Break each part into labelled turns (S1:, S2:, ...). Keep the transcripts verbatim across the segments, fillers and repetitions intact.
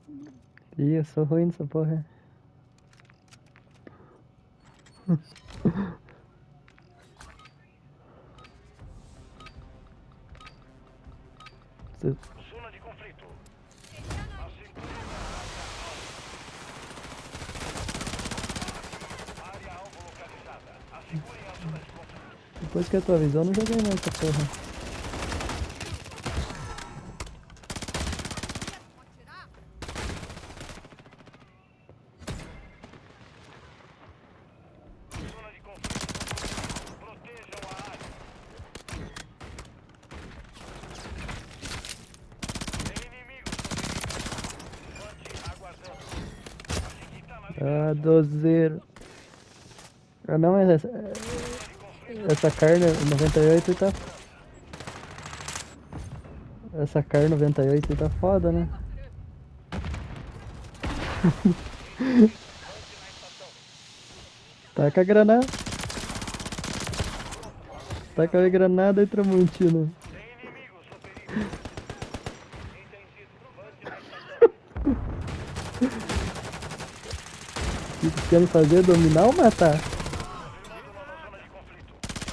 S1: Ih, eu sou ruim nessa porra. Você-
S2: Zona de conflito. Área alvo localizada. Assegurem a zona de conflito.
S1: Depois que atualizou, eu não joguei mais essa porra.
S2: Zona de conflito. Protejam a área. Tem inimigos. Levante aguardando. Assim que tá na
S1: Ah,
S2: liderança.
S1: dozeiro. Ah, não, mas essa, essa carne noventa e oito tá. Essa carne noventa e oito tá foda, né? Taca a granada. Taca a granada e Tramontina.
S2: Tem inimigos no perímetro. Entendido. Levante na estação.
S1: O que vocês querem fazer? Dominar ou matar?
S2: Confirmando nova zona de conflito.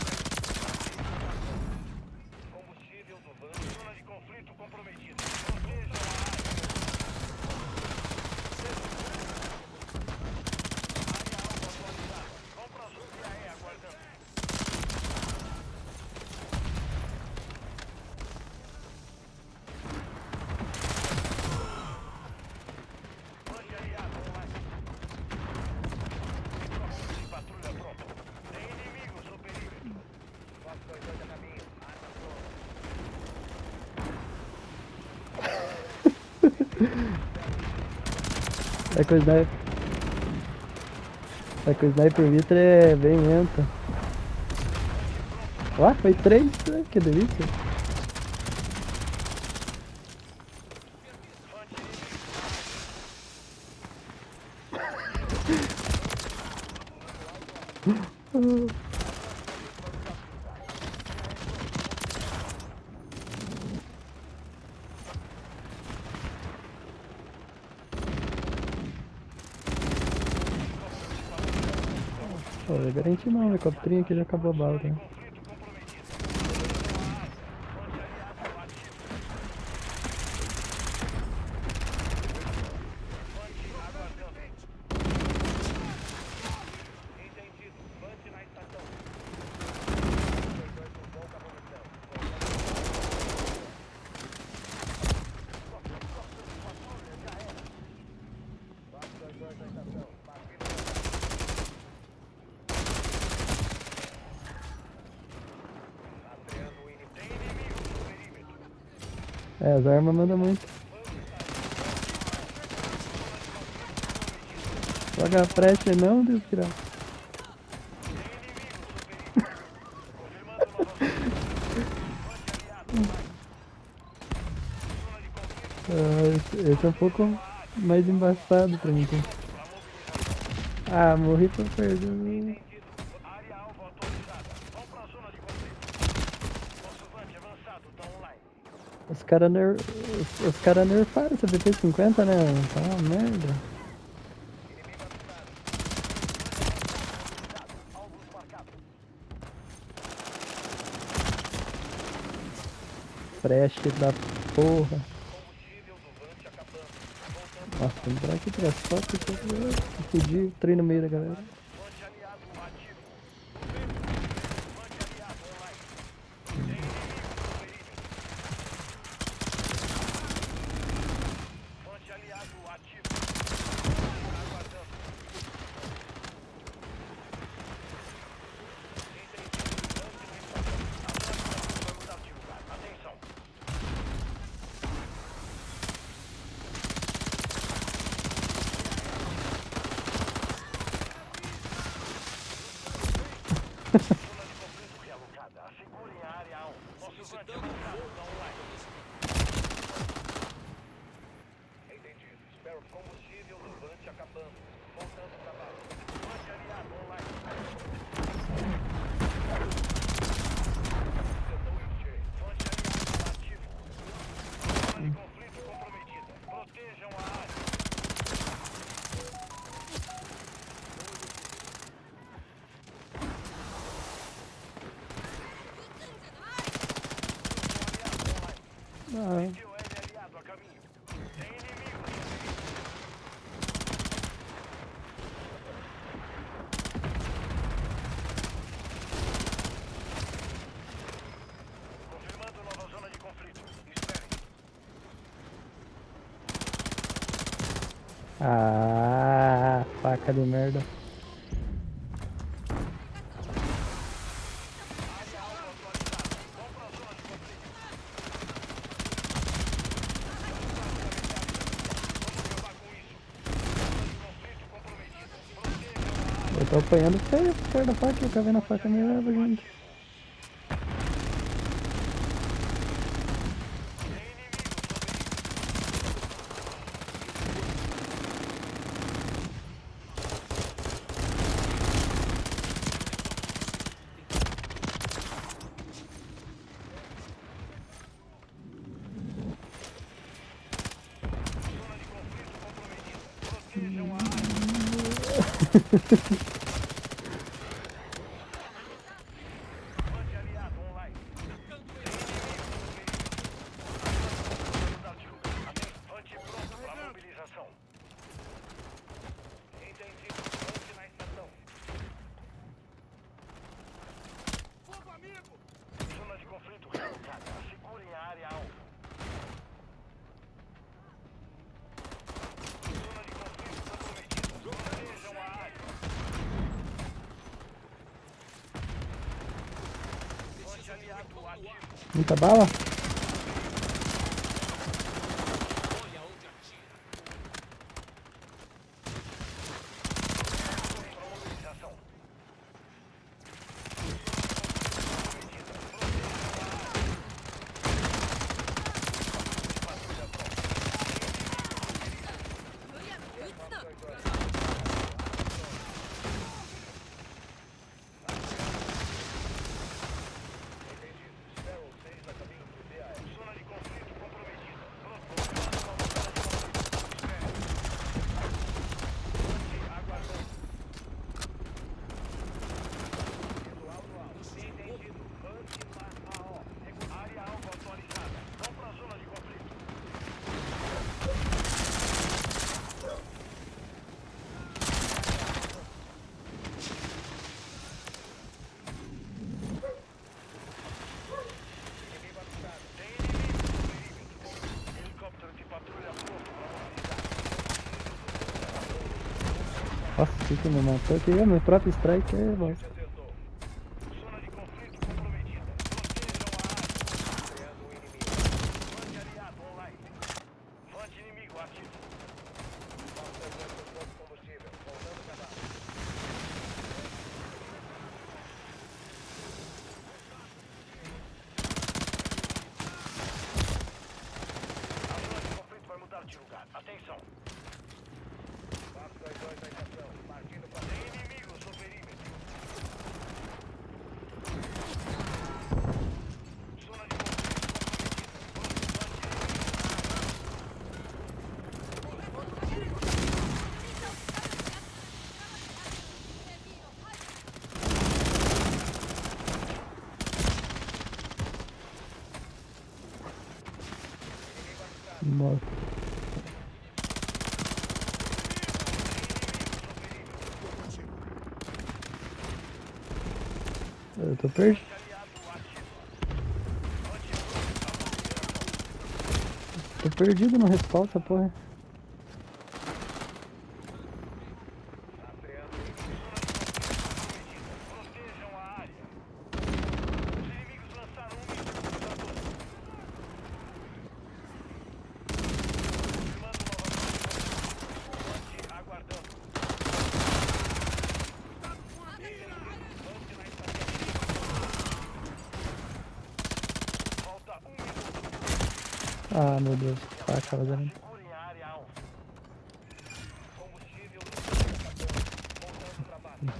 S2: Combustível do banco. Zona de conflito comprometida. Protejam a área. Área alvo atualizada. Compra azul e A E aguardando. Mande aliado online. Helicóptero de patrulha pronto. Tem inimigos no perímetro. Fox dois dois a caminho. Arma
S1: É que o sniper. É que o sniper Vitra é bem lento. Ó, foi três, né? Que delícia. Pô, eu garanti não, o helicóptero aqui já acabou a bala, né?
S2: conflito comprometido. Mande aliado ativo. Mande aguardando. Entendido. Mande na estação. dois dois com pouca munição. Fox dois dois na estação. Partindo. Rastreando o inimigo. Tem inimigos no perímetro.
S1: É, as armas mandam muito. Joga a frecha não, Deus tirar.
S2: Confirmando nova zona. Mande aliado online. Zona de conflito.
S1: Ah, esse, esse é um pouco mais embaçado pra mim. Tá? Ah, morri pra perder.
S2: Entendido. Área alvo autorizada. Vão pra zona de conflito. Consultante avançado, tá online.
S1: Os caras ner... os, os cara nerfaram essa B P cinquenta, né? Tá uma merda.
S2: Inimigo avisado. Alvos marcados.
S1: Fresh da porra.
S2: Combustível do Vante acabando. Voltando.
S1: Nossa, vamos entrar aqui pra foto que eu fudi, trem no meio da galera.
S2: Vante aliado ativo. Vante aliado online. Tem inimigo no perímetro. Vante aliado ativo. Aguardando. Entendido. Vante na estação. Atualização vamos ativar. Atenção. Zona de conflito realocada. Assegurem a área alvo. Nosso Vante avançado tá online. Entendido. Espero combustível do Vante acabando. Voltando para base. Vante aliado online. Setor encher. Vante aliado ativo. Zona de conflito comprometida. Protejam a área.
S1: Ah, faca de merda. Eu tô apanhando feio por causa da faca, eu cavei na faca me leva junto.
S2: Anti-aliado online. Ante pronto para mobilização. Entendido. Ante na estação. Fogo amigo! Zona de conflito realocada. Segurem a área alvo. Zona de conflito comprometida. Protejam a área. Anti-aliado ativo.
S1: Muita bala?
S2: Para mobilização. Zona de conflito comprometida. Aguardando. Visual no alto. Entendido. Anti-lá A O. Área alvo autorizada. Vão para a zona de conflito. Inimigo avisado. Tem inimigo no perímetro. Helicóptero de patrulha pronto para mobilizar.
S1: Nossa, o que que me matou aqui? Meu próprio strike é bosta.
S2: Acertou. Zona de conflito comprometida. Protejam a área. Freando o inimigo. Vante aliado online. Vante inimigo ativo. Falta dois pontos de combustível. Voltando cadáver. A zona de conflito vai mudar de lugar. Atenção. quatro dois dois na estação. Partindo para... Tem inimigos no perímetro. Zona de
S1: Morto. Eu tô perdido. Tô perdido no respawn, essa porra.
S2: Protejam a área. Os inimigos lançaram um míssil cruzador. Confirmando novamente. Aguardando. Lance na estação. Falta um minuto.
S1: Ah, meu Deus. Faca fazendo.
S2: Segurem a área alvo. Combustível no acabando. Voltando para base.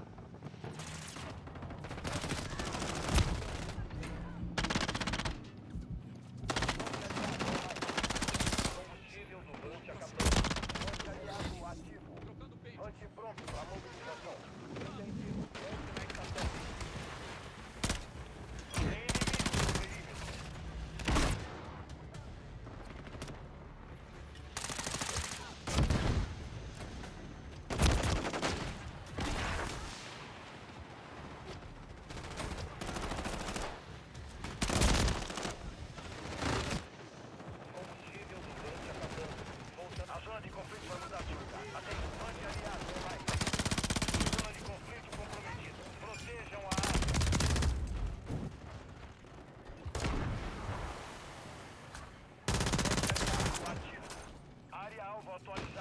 S2: Combustível do Lante acabando. Lante aliado ativo. Lante pronto para mobilização. Entendido. Lante na estação. Tem inimigo no perímetro. atualizado.